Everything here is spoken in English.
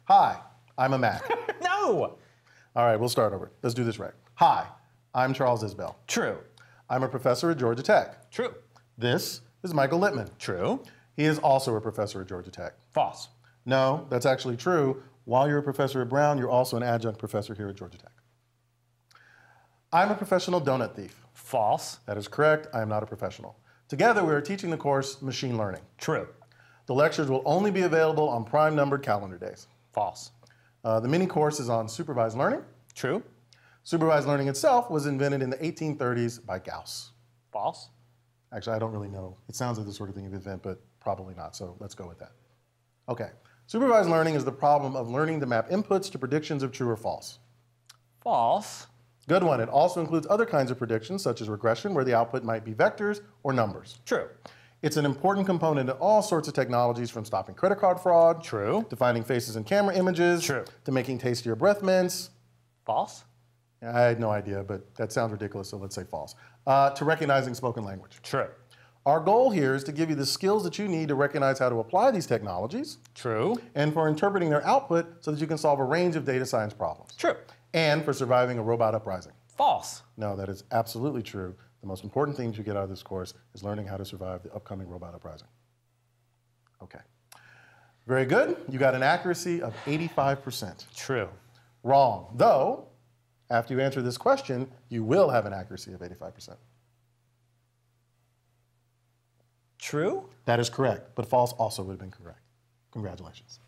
Hi, I'm a Mac. No! All right, we'll start over. Let's do this right. Hi, I'm Charles Isbell. True. I'm a professor at Georgia Tech. True. This is Michael Littman. True. He is also a professor at Georgia Tech. False. No, that's actually true. While you're a professor at Brown, you're also an adjunct professor here at Georgia Tech. I'm a professional donut thief. False. That is correct. I am not a professional. Together, we are teaching the course Machine Learning. True. The lectures will only be available on prime numbered calendar days. False. The mini course is on supervised learning. True. Supervised learning itself was invented in the 1830s by Gauss. False. Actually, I don't really know. It sounds like the sort of thing you'd invent, but probably not, so let's go with that. Okay. Supervised learning is the problem of learning to map inputs to predictions of true or false. False. Good one. It also includes other kinds of predictions, such as regression, where the output might be vectors or numbers. True. It's an important component in all sorts of technologies, from stopping credit card fraud, True. to finding faces in camera images, True. to making tastier breath mints. False. I had no idea, but that sounds ridiculous, so let's say false. To recognizing spoken language. True. Our goal here is to give you the skills that you need to recognize how to apply these technologies, True. and for interpreting their output so that you can solve a range of data science problems. True. And for surviving a robot uprising. False. No, that is absolutely true. The most important thing you get out of this course is learning how to survive the upcoming robot uprising. Okay. Very good. You got an accuracy of 85%. True. Wrong. Though, after you answer this question, you will have an accuracy of 85%. True? That is correct, but false also would have been correct. Congratulations.